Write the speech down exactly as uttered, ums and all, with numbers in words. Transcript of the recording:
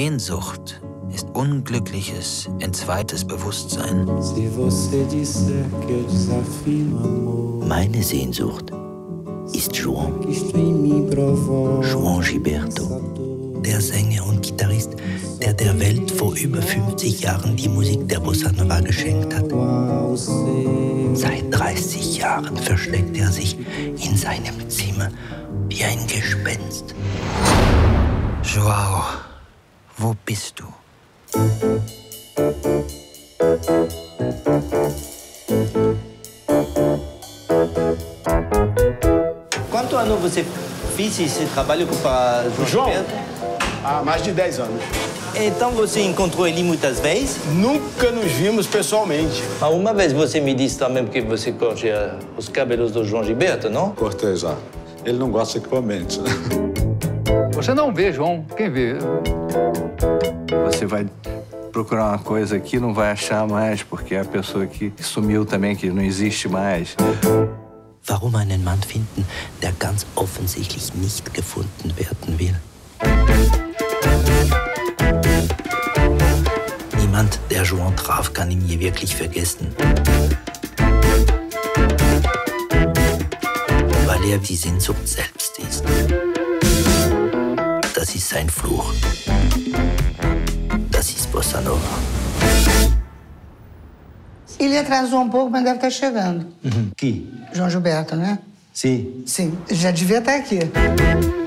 Sehnsucht ist unglückliches, entzweites Bewusstsein. Meine Sehnsucht ist João. João Gilberto. Der Sänger und Gitarrist, der der Welt vor über fünfzig Jahren die Musik der Bossa Nova geschenkt hat. Seit dreißig Jahren versteckt er sich in seinem Zimmer wie ein Gespenst. João, wo bist du? Quanto ano você fez esse trabalho para João Gilberto? Há mais de dez anos. Então você encontrou ele muitas vezes? Nunca nos vimos pessoalmente. Ah, uma vez você me disse também que você corte os cabelos do João Gilberto, não? Cortei já. Ele não gosta de equipamento. Você não vê, João. Quem vê? Você vai procurar uma coisa aqui, não vai achar mais, porque é a pessoa que sumiu também, que não existe mais. Warum einen Mann finden, der ganz offensichtlich nicht gefunden werden will? Niemand, der João traf, kann ihn je wirklich vergessen. Weil er die Sehnsucht selbst ist. Das ist sein Fluch. Das ist Bossa Nova. Ele atrasou um pouco, mas deve estar chegando. Uhum. Que? João Gilberto, né? Sim. Sim, já devia estar aqui.